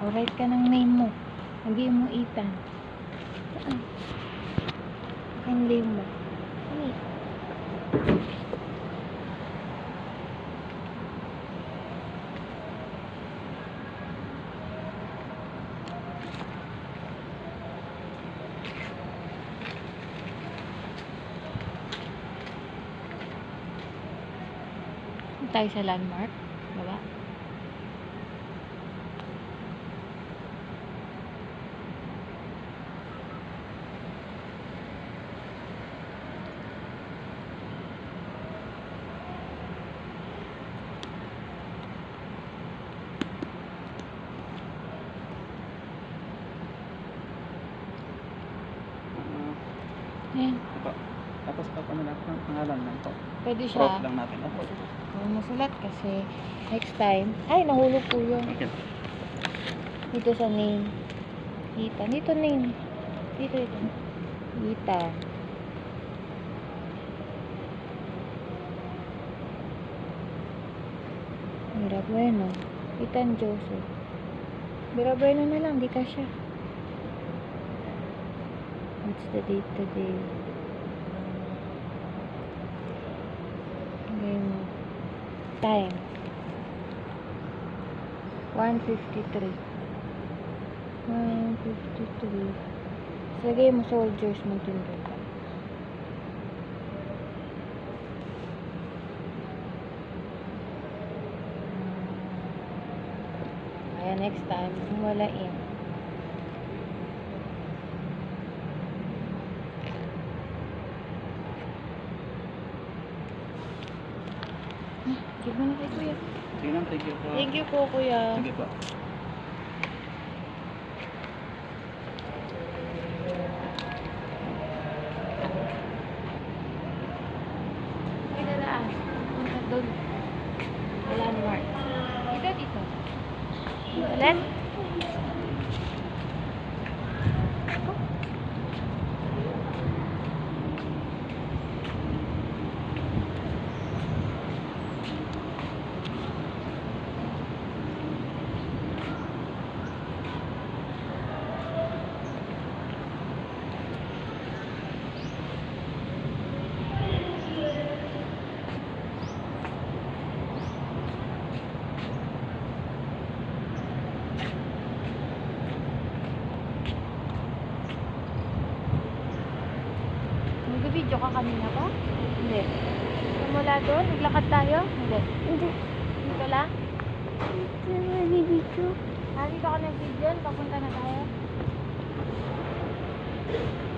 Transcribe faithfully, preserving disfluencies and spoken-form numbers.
write ka ng name mo. Lagay mo Ethan. Saan? Ang name mo. Ano? Tayo sa landmark. Baba. Ayan. Ito. Tapos pa ano lang ang pangalan lang to. Pwede siya. Crop lang natin. Opo. Huwag masulat kasi next time. Ay, nahulog po yun. Okay. Dito sa name. Dito. Dito name. Dito, dito. Dito. Mira bueno. Ethan Joseph. Mira bueno na lang. Di ka siya. What's the date today? Game. Time. one fifty-three. one fifty-three. Sa game soldiers magtundog. Ayan, next time, wala in. Give mo na kay kuya. Sige lang, thank you po. Thank you po, kuya. Sige po. Pinadaan. Punta doon. Landmark. Dito, dito. Ulit. Nag-video ka kanina pa? Hindi. Mula doon? Naglakad tayo? Hindi. Hindi. Dito lang? Nag-video. Ah, dito ka nag-video? Papunta na tayo?